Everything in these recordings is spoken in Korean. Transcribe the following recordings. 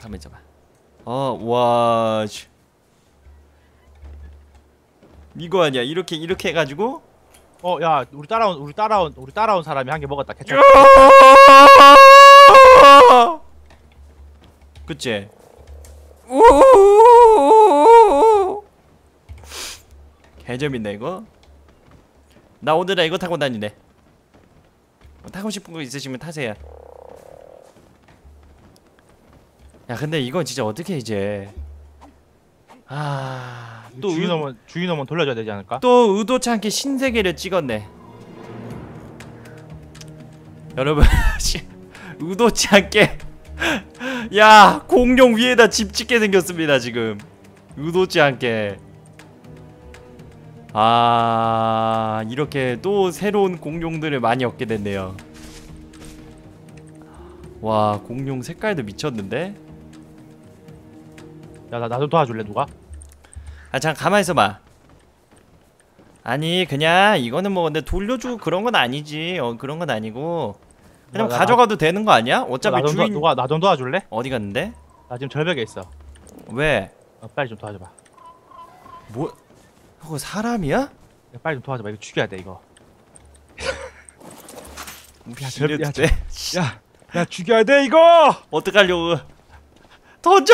가만 있어봐. 와 이거 아니야. 이렇게 해가지고 야, 우리 따라온 사람이 한 개 먹었다. 케첩. 그치? 개재밌네 이거. 나 오늘은 이거 타고 다니네. 타고 싶은 거 있으시면 타세요. 야 근데 이건 진짜 어떻게 이제 또 주인어만 돌려줘야 되지 않을까? 또 의도치 않게 신세계를 찍었네 여러분. 의도치 않게 야 공룡 위에다 집 짓게 생겼습니다 지금. 의도치 않게. 이렇게 또 새로운 공룡들을 많이 얻게 됐네요. 와 공룡 색깔도 미쳤는데. 야, 나 좀 도와줄래 누가? 잠깐 가만히 있어봐. 아니 그냥 이거는 뭐 근데 돌려주고 그런 건 아니지. 그런 건 아니고 그냥 가져가도 되는 거 아니야? 어차피 주인 누가 나 좀 도와줄래? 어디 갔는데? 나 지금 절벽에 있어. 왜? 빨리 좀 도와줘봐. 뭐? 그거 사람이야? 야, 빨리 좀 도와줘봐. 이거 죽여야 돼 이거. 이래도 돼? 야 죽여야 돼 이거. 어떡하려고? 던져!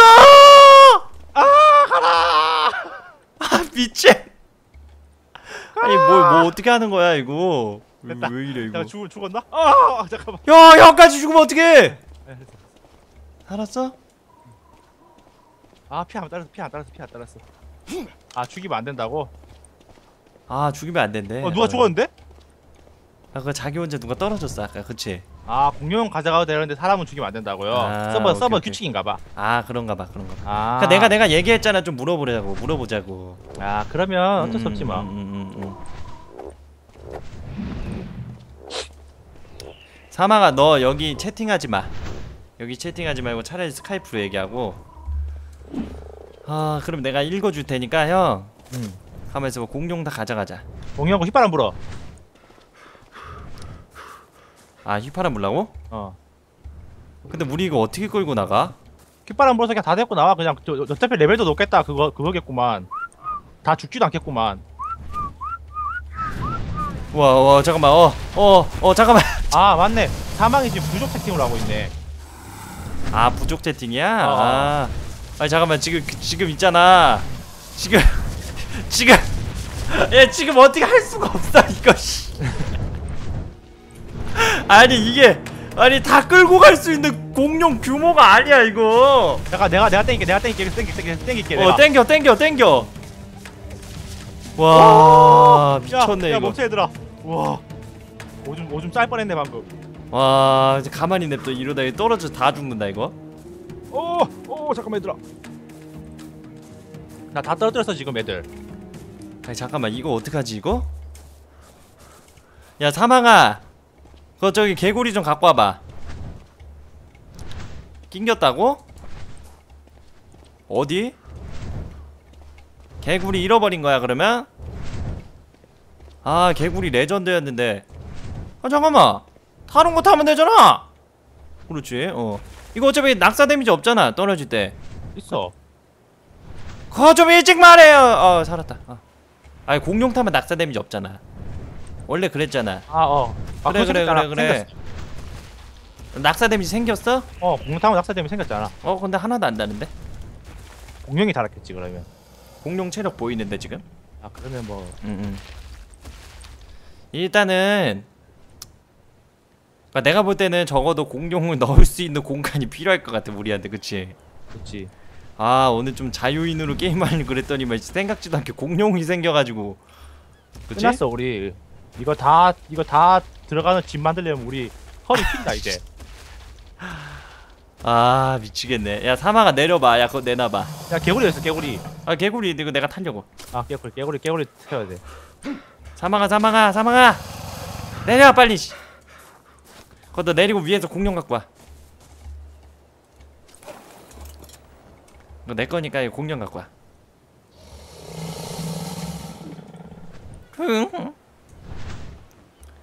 가라! 미친! 아니 뭐 어떻게 하는 거야 이거? 됐다. 왜 이래 이거? 야 죽었나? 잠깐만. 야 형까지 죽으면 어떡해? 살았어? 피 안 따랐어. 죽이면 안 된다고? 죽이면 안 된대. 누가 죽었는데? 그거 자기 혼자 누가 떨어졌어 아까. 그치? 공룡 가져가도 되는데 사람은 죽이면 안 된다고요. 서버 오케이. 규칙인가봐. 그런가 봐. 그러니까 내가 얘기했잖아. 좀 물어보자고. 그러면 어쩔 수 없지 뭐. 사마가 너 여기 채팅하지 마. 여기 채팅하지 말고 차라리 스카이프로 얘기하고. 그럼 내가 읽어줄 테니까 형. 가만히 있어봐. 공룡 다 가져가자. 공룡하고 휘파람 불어. 휘파람 불라고? 근데 우리 이거 어떻게 끌고 나가? 휘파람 불어서 그냥 다 데리고 나와. 그냥 어차피 레벨도 높겠다. 그거겠구만. 다 죽지도 않겠구만. 와 잠깐만. 잠깐만. 맞네. 사망이 지금 부족 채팅을 하고 있네. 부족 채팅이야? 아니 잠깐만. 지금 있잖아. 지금 지금 어떻게 할 수가 없어 이거. 아니 이게 다 끌고 갈 수 있는 공룡 규모가 아니야 이거. 잠깐 내가 땡길게. 내가. 땡겨. 와 미쳤네 야, 이거. 멈춰 얘들아. 와. 오줌 쌀 뻔했네 방금. 와 이제 가만히 냅둬. 이러다 떨어져 다 죽는다 이거. 잠깐만 얘들아. 나 다 떨어뜨렸어 지금 애들. 아니 잠깐만 이거 어떡하지 이거? 야 사망아, 그거 저기 개구리 좀 갖고 와봐. 낑겼다고? 어디? 개구리 잃어버린 거야 그러면? 개구리 레전드였는데. 잠깐만, 다른 거 타면 되잖아. 그렇지. 이거 어차피 낙사 데미지 없잖아 떨어질 때. 있어. 그거 좀 일찍 말해요. 살았다. 아니 공룡 타면 낙사 데미지 없잖아. 원래 그랬잖아. 그래. 낙사 데미지 생겼어? 공룡 타면 낙사 데미지 생겼잖아. 근데 하나도 안 나는데? 공룡이 달았겠지 그러면. 공룡 체력 보이는데 지금? 그러면 뭐. 일단은 내가 볼 때는 적어도 공룡을 넣을 수 있는 공간이 필요할 것 같아 우리한테. 그치? 그치. 오늘 좀 자유인으로 게임하려고 그랬더니만 생각지도 않게 공룡이 생겨가지고. 그치? 끝났어 우리. 이거 다 들어가는 집 만들려면 우리 허리 핀다 이제. 미치겠네. 야 사마가 내려봐. 야 그거 내놔봐. 야 개구리 있어 개구리. 개구리 이거 내가 타려고. 개구리 태워야 돼. 사마가 내려 빨리. 그거 너 내리고 위에서 공룡 갖고 와. 너 내 거니까 공룡 갖고 와.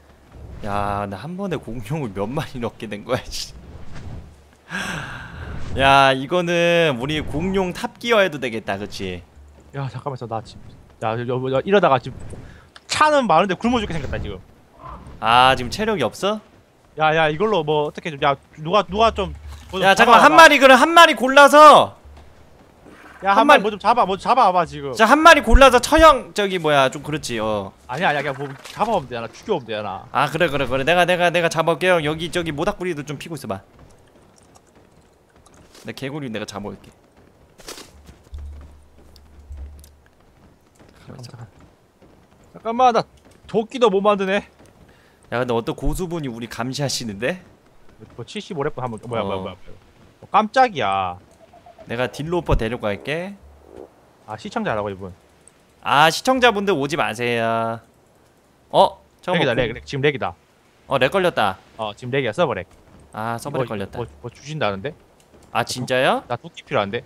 야, 나 한 번에 공룡을 몇 마리 넣게 된 거야. 야 이거는 우리 공룡 탑기어 해도 되겠다 그치? 야 잠깐만 있어 나 지금 야 이러다가 지금 차는 많은데 굶어 죽게 생겼다 지금. 아 지금 체력이 없어? 야야 이걸로 뭐 어떻게 좀 야 누가 좀 뭐 야 좀 잠깐만 한 잡아와봐. 마리 그럼 한 마리 골라서 야 한 한 마리- 마리 뭐 좀 잡아와봐 지금. 자 한 마리 골라서 처형 저기 뭐야 좀 그렇지 어. 아니야 그냥 뭐 잡아오면 되잖아 죽여오면 되잖아. 아 그래 내가 잡아올게요. 여기 저기 모닥불이도 좀 피고 있어봐. 내 개구리 내가 잡아올게. 잠깐만 나 도끼도 못 만드네. 야 근데 어떤 고수분이 우리 감시하시는데? 뭐 75렙 한번 뭐야 어. 뭐야 깜짝이야. 내가 딜로퍼 데려갈게. 아 시청자라고 이분. 아 시청자분들 오지 마세요. 렉이다 잠깐만. 렉 지금 렉이다. 렉 걸렸다. 지금 렉이야 서버 렉. 아 서버에 걸렸다. 뭐 주신다는데? 아 진짜요? 나 도끼 필요한데.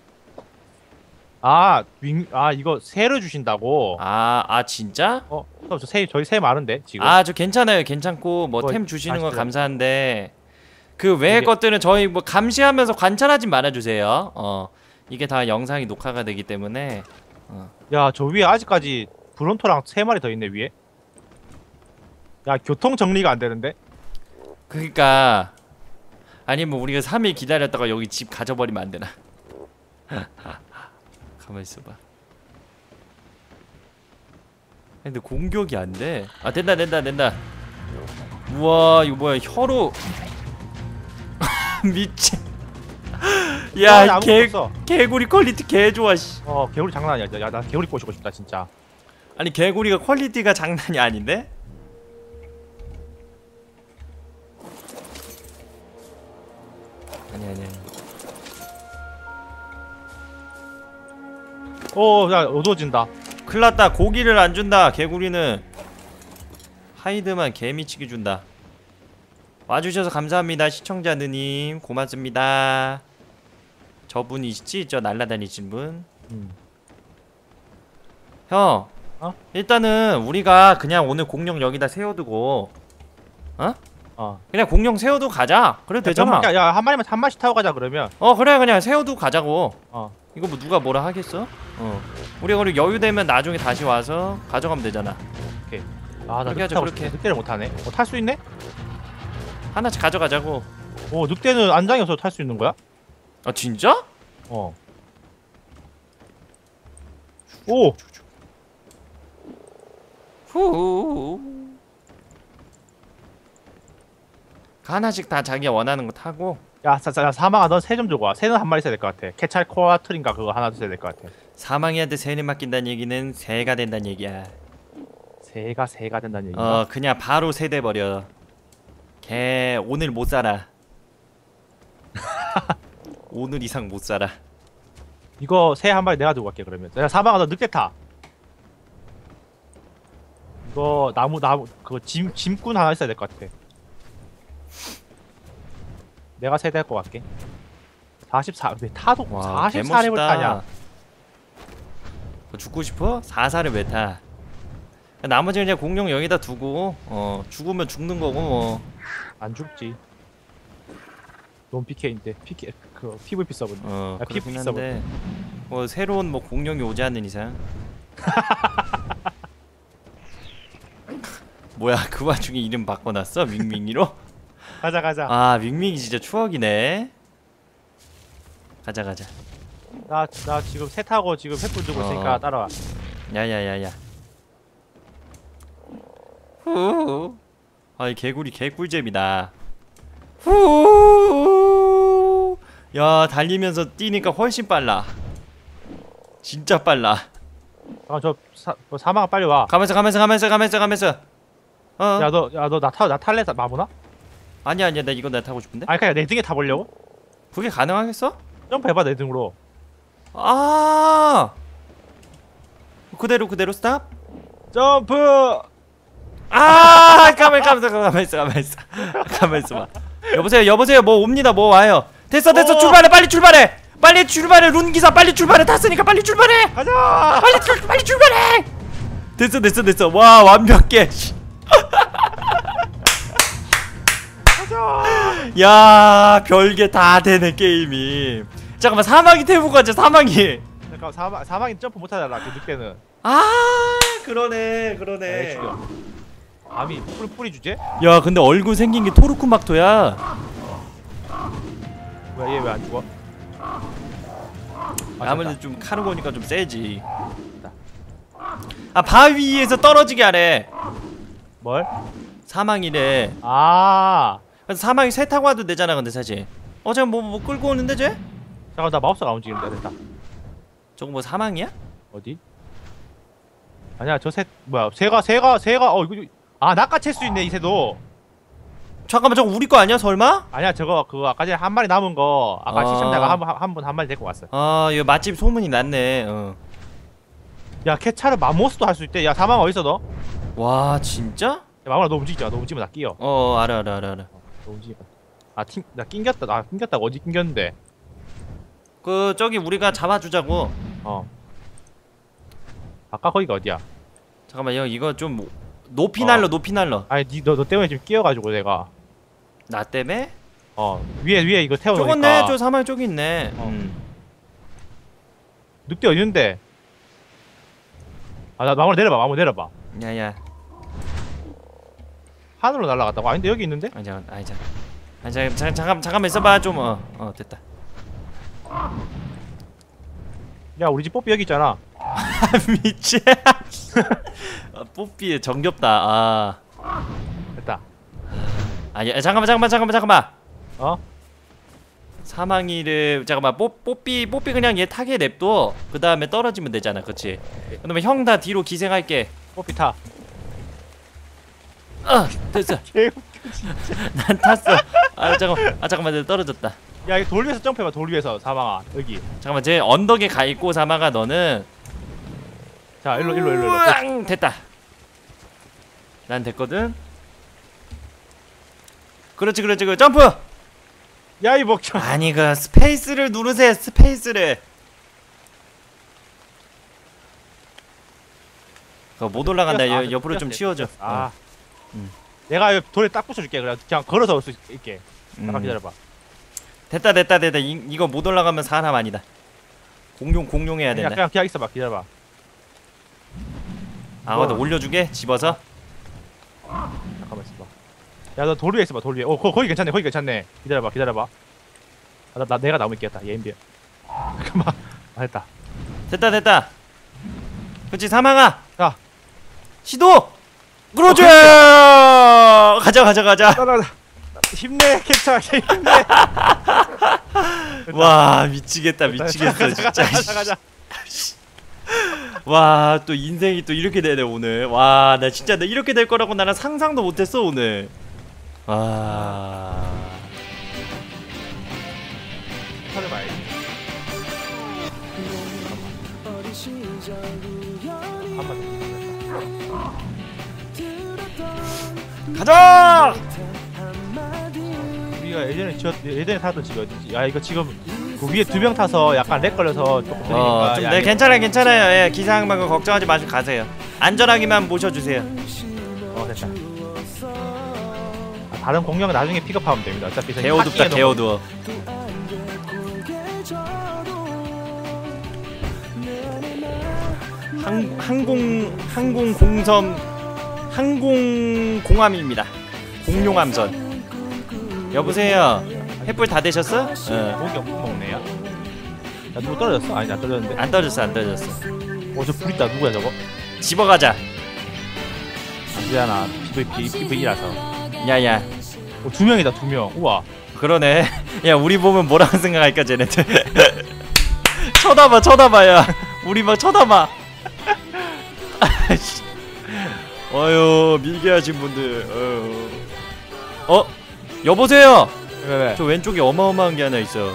이거 새를 주신다고. 아 진짜? 저희 새 많은데 지금. 아 저 괜찮아요. 괜찮고 뭐 그거 템 주시는 건 아시죠? 감사한데 그 외의 이게- 것들은 저희 뭐 감시하면서 관찰하지 말아주세요. 이게 다 영상이 녹화가 되기 때문에. 야 저 위에 아직까지 브론토랑 3마리 더 있네 위에. 야 교통 정리가 안 되는데. 그니까 아니면 우리가 3일 기다렸다가 여기 집 가져버리면 안 되나? 가만 있어봐. 근데 공격이 안 돼. 아 된다. 우와 이거 뭐야 혀로 미친. 야 개구리 퀄리티 개 좋아 씨. 개구리 장난 아니야. 야 나 개구리 꼬시고 싶다 진짜. 아니 개구리가 퀄리티가 장난이 아닌데? 아니. 야 어두워진다. 큰일났다. 고기를 안 준다. 개구리는 하이드만 개미치기 준다. 와주셔서 감사합니다. 시청자 누님 고맙습니다. 저분이시지? 저 날라다니신 분. 형 일단은 우리가 그냥 오늘 공룡 여기다 세워두고 그냥 공룡 세워두고 가자. 그래도 되잖아. 야 한 마리씩 타고 가자 그러면. 그래 그냥 세워두고 가자고. 이거 뭐 누가 뭐라 하겠어? 우리가 그리고 여유되면 나중에 다시 와서 가져가면 되잖아. 나 그렇게 하자, 그렇게. 늑대를 못 타네. 탈 수 있네? 하나씩 가져가자고. 늑대는 안장이 없어도 탈 수 있는 거야? 아 진짜? 오! 후. 하나씩 다 자기가 원하는 거 타고. 야, 사망아, 넌 새 좀 주고 와. 새는 한 마리 있어야 될 것 같아. 케찰코아틀인가 그거 하나 있어야 될 것 같아. 사망이한테 새를 맡긴다는 얘기는 새가 된다는 얘기야. 새가 된다는 얘기인가? 그냥 바로 새 돼버려. 걔 오늘 못 살아. 오늘 이상 못 살아. 이거 새 한 마리 내가 두고 갈게 그러면. 야, 사망아, 너 늑대 타. 이거 나무 그거 짐꾼 하나 있어야 될 것 같아. 내가 새 데리고 갈게. 44. 왜 타도 와 44렙을 타냐? 개멋있다. 죽고 싶어? 44를 왜 타? 나머지 그냥 공룡 여기다 두고 죽으면 죽는 거고 뭐. 안 죽지. 넌 PK인데 그 PVP 서버. 그렇긴 한데 뭐 새로운 뭐 공룡이 오지 않는 이상. 뭐야 그 와중에 이름 바꿔놨어? 밍밍이로? 가자. 아 밍밍이 진짜 추억이네. 가자. 나 지금 새 타고 지금 횃불 들고 있으니까 따라와. 야야야야. 후. 아이 개구리 개꿀잼이다. 후. 야 달리면서 뛰니까 훨씬 빨라. 진짜 빨라. 저 사망아 빨리 와. 가면서. 야 너 나 탈래 마모나? 아니야 나 이거 내가 타고 싶은데? 아니 그냥 내 등에 타보려고? 그게 가능하겠어? 점프해봐 내 등으로. 아 그대로 스탑. 점프. 아 가만 있어 봐. 여보세요 뭐 옵니다. 뭐 와요. 됐어 빨리 출발해 룬기사 빨리 출발해. 탔으니까 빨리 출발해. 가자. 빨리 출발해. 됐어 와 완벽해. 가자. 야 별게 다 되네 게임이. 잠깐만 사망이 태우고 가자 사망이. 잠깐 사망이 점프 못하잖아 그 늑대는. 아 그러네 에이, 그러네. 죽여. 감히 뿌리 주제? 야 근데 얼굴 생긴 게 토르쿠막토야. 뭐야 얘 왜 안 죽어? 아무래도 좀 카르고니까 좀 세지. 아 바위에서 떨어지게 하래. 뭘? 사망이래. 아 그래서 사망이 새 타고 와도 되잖아 근데 사실. 잠깐 뭐 끌고 오는데 쟤? 잠깐 나 마우스가 안 움직이는데 됐다. 저거 뭐 사망이야? 어디? 아니야 저 새 뭐야 새가 이거 아 낚아챌 수 있네 이 새도. 잠깐만 저거 우리 거 아니야 설마? 아니야 저거 그거 아까 전에 한 마리 남은 거 아까 아. 시청자가 한 마리 데리고 왔어. 아 이거 맛집 소문이 났네. 야 캐차를 맘모스도 할 수 있대. 야 사망 어딨어 너? 와 진짜? 야 마무라 너 움직이지 마. 너 움직이면 나 끼어. 알아. 너 움직이면 나 낑겼다. 나 낑겼다고 어디 낑겼는데? 그 저기 우리가 잡아주자고. 아까 거기가 어디야? 잠깐만 이거 좀 높이 날러 높이 날러. 아니 너 때문에 지금 끼어가지고 내가 나 때문에? 위에 이거 태워놓으니까. 저건네 저 사망 쪽이 있네. 늑대 어디 있는데? 나 마무리 내려봐. 야야. 하늘로 날아갔다고? 아닌데 여기 있는데? 잠깐만 있어봐 좀. 됐다. 야 우리 집 뽀삐 여기 있잖아. 미치. 뽀삐 정겹다. 됐다. 야 잠깐만. 어? 사망이를 잠깐만 뽀삐 그냥 얘 타게 냅둬. 그 다음에 떨어지면 되잖아, 그렇지? 그러면 형 다 뒤로 기생할게. 뽀삐 타. 됐어. 개웃겨. 난 탔어. 잠깐만 내가 떨어졌다. 야 이거 돌 위에서 점프해봐. 돌 위에서 사망아 여기. 잠깐만 쟤 언덕에 가 있고 사망아 너는. 자 일로. 으앙, 됐다. 난 됐거든. 그렇지 점프. 야 이 목청. 아니 그 스페이스를 누르세요. 스페이스를. 그거 못 올라간다. 옆으로 좀 치워줘. 내가 여기 돌에 딱 붙여줄게. 그래 그냥 걸어서 올 수 있게. 잠깐 기다려봐. 됐다. 이거 못 올라가면 사람 아니다. 공룡해야 된다. 그냥 있어봐. 기다려봐. 맞다. 올려주게 집어서. 잠깐만 있어봐. 야 너 돌 위에 있어봐. 돌 위에. 거기 괜찮네. 기다려봐. 내가 나무 있겠다. 얘인비. 잠깐만. 됐다. 그렇지 사망아. 자. 시도. 그러지. 가자. 힘내 캐차 힘내. 와 미치겠어 진짜. 가자. 와 또 인생이 또 이렇게 되네 오늘. 와 나 진짜 나 이렇게 될 거라고 나는 상상도 못했어 오늘. 차를 봐야지. 가자. 우리가 예전에 살던 집이 어디지? 야 이거 지금 그 위에 2명 타서 약간 렉 걸려서 조금 느리니까. 좀 네 괜찮아요. 예, 기사항만 걱정하지 마시고 가세요. 안전하게만 모셔주세요. 됐다. 다른 공룡은 나중에 픽업하면 됩니다. 어차피 개어둡다 개어두워. 항공공함입니다. 공룡함선. 여보세요. 햇불 다 되셨어? 고기 엄청 먹네요. 야 누구 떨어졌어? 아니 안 떨어졌는데. 안 떨어졌어. 저 불 있다. 누구야 저거? 집어가자. 안되잖아. PVP라서. 야야. 2명이다 2명. 우와. 그러네. 야 우리 보면 뭐라고 생각할까 쟤네들. 쳐다봐 야. 우리 막 쳐다봐. 어휴 밀게 하신 분들. 여보세요. 왜? 저 왼쪽에 어마어마한 게 하나 있어.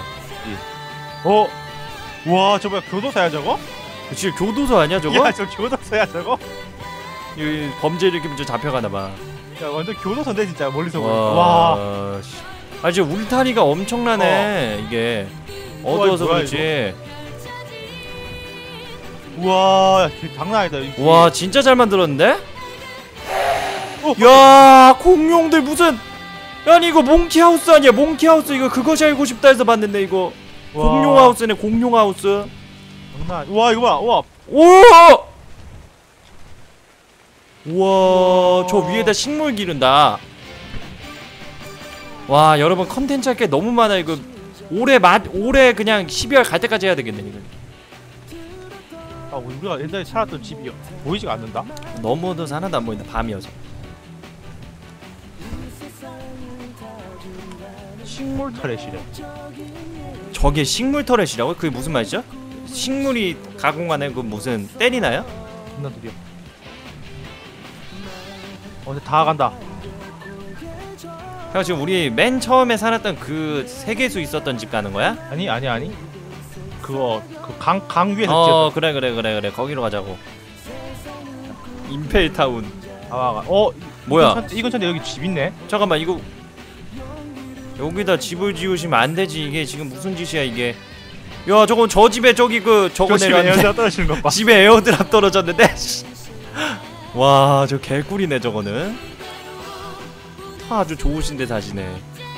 우와 저 뭐야 교도소야 저거? 지금 교도소 아니야 저거? 야 저 교도소야 저거? 이 범죄 일으키면 저 잡혀가나봐. 야 완전 교도소인데 진짜 멀리서 보니. 와. 지금 울타리가 엄청나네. 이게 어두워서 뭐야, 그렇지. 우와 장난 아니다. 와 진짜 잘 만들었는데? 야 공룡들 무슨. 아니 이거 몽키하우스 아니야. 몽키하우스 이거 그것이 알고 싶다 해서 봤는데 이거. 공룡 하우스네 공룡 하우스. 장난. 와 이거 봐. 와. 오! 우와 저 위에다 식물 기른다. 와 여러분 컨텐츠 할 게 너무 많아. 이거 올해 그냥 12월 갈 때까지 해야 되겠네 이거. 아 우리가 옛날에 살았던 집이 보이지가 않는다. 너무도 하나도 안 보인다 밤이어서. 식물 터렛이래. 저게 식물 터렛이라고? 그게 무슨 말이죠? 식물이 가공하는 그 무슨 때리나요? 존나 느려. 근데 다 간다. 형 지금 우리 맨 처음에 살았던 그 세계수 있었던 집 가는 거야? 아니. 그거 그 강 위에서 그래 거기로 가자고. 임펠타운. 아 뭐야? 이 근처인데 여기 집 있네. 잠깐만 이거 여기다 집을 지으시면 안 되지. 이게 지금 무슨 짓이야 이게. 야 저건 저 집에 저기 저거 내렸는데 떨어지는 것 봐. 집에 에어드랍 떨어졌는데. 와 저 개꿀이네 저거는. 타 아주 좋으신데 사시네.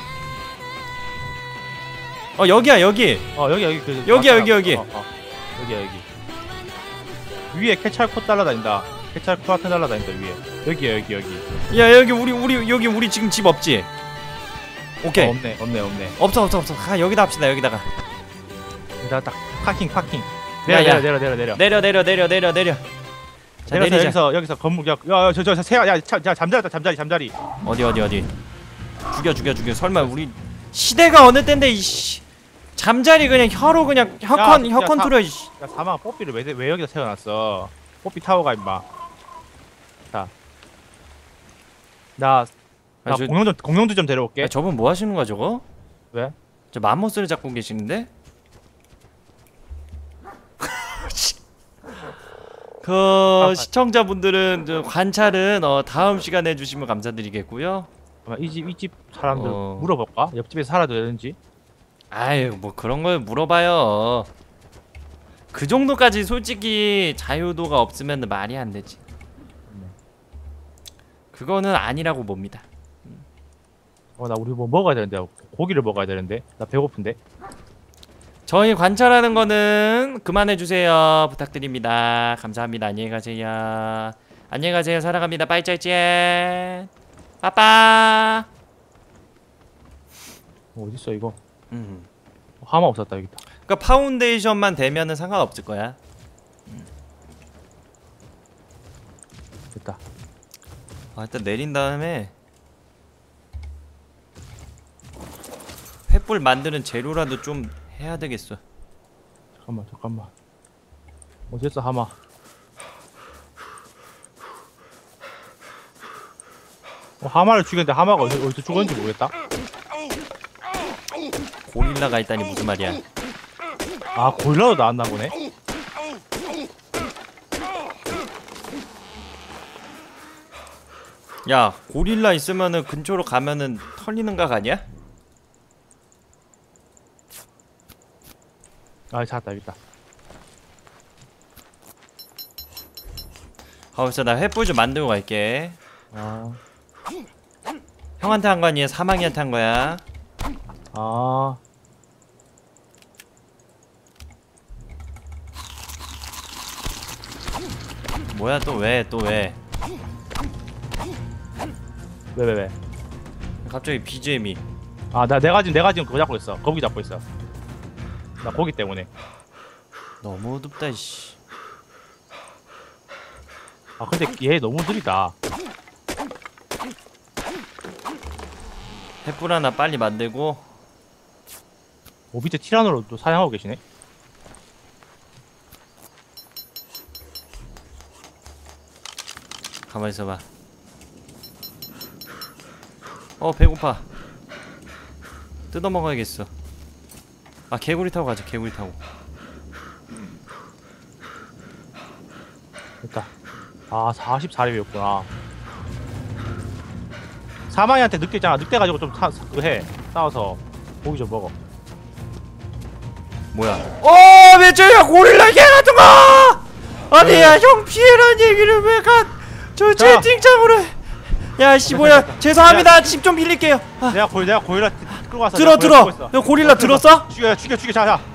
여기야 여기. 여기 여기야. 여기야 여기. 위에 케찰코 따라다닌다. 케찰코 같은 날라다닌다 위에. 여기야 여기. 야 여기 우리 지금 집 없지? 오케이. 없네. 없어. 가 여기다 합시다 여기다가. 나 딱 파킹. 야. 내려. 내려. 자 내리자. 여기서 건물 야저 새야 야 잠자리. 어디. 죽여. 설마 우리 시대가 어느 때인데 이씨. 잠자리 그냥 혀로 그냥 혀 컨트롤. 야 사망 뽀삐를 왜 여기다 세워놨어? 뽀삐 타워가 임마. 자. 나 공룡도 좀 데려올게. 저분 뭐 하시는 거야 저거? 왜? 저 맘모스를 잡고 계시는데? 시청자분들은 저 관찰은 다음 시간에 해주시면 감사드리겠고요. 이 집 사람들 물어볼까? 옆집에서 살아도 되는지? 아유 뭐 그런 걸 물어봐요. 그 정도까지 솔직히 자유도가 없으면 말이 안 되지. 그거는 아니라고 봅니다. 나 우리 뭐 먹어야 되는데. 고기를 먹어야 되는데. 나 배고픈데. 저희 관찰하는 거는 그만해주세요. 부탁드립니다. 감사합니다. 안녕히 가세요. 살아갑니다. 빠이짜이찌 빠빠. 어딨어 이거? 하마 없었다 여기다. 그러니까 파운데이션만 되면은 상관없을 거야. 됐다. 일단 내린 다음에 횃불 만드는 재료라도 좀 해야 되겠어. 잠깐만. 어딨어 하마? 하마를 죽였는데 하마가 어디서 죽었는지 모르겠다. 고릴라가 있다니 무슨 말이야? 아 고릴라도 나왔나 보네. 야 고릴라 있으면은 근처로 가면은 털리는 각 아니야? 찾았다 여기 있다. 가만있어 나 횃불 좀 만들고 갈게. 형한테 한 거 아니야? 사망이한테 한 거야. 뭐야 또 왜? 왜? 갑자기 BGM이. 내가 지금 그거 잡고 있어. 거북이 잡고 있어. 나 고기 때문에. 너무 어둡다 씨. 근데 얘 너무 느리다. 횃불 하나 빨리 만들고. 밑에 티라노로 또 사냥하고 계시네. 가만히 있어봐. 배고파. 뜯어먹어야겠어. 개구리 타고 가자. 개구리 타고. 됐다. 44렙이었구나. 사망이한테 늑대 있잖아. 늑대 가지고 좀 해. 싸워서 고기 좀 먹어. 뭐야? 왜 저야 고릴라 개 같은 거! 아니야 형 피해란 얘기를 왜 저 채팅창으로 해. 야씨 뭐야 죄송합니다. 집 좀 빌릴게요. 내가 고릴라 끌고 왔어. 들어 내가 들어. 끌고 있어. 야 고릴라 들었어? 죽여. 자자.